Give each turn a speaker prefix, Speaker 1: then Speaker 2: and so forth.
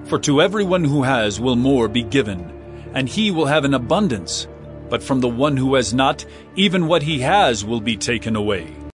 Speaker 1: For to everyone who has will more be given, and he will have an abundance. But from the one who has not, even what he has will be taken away.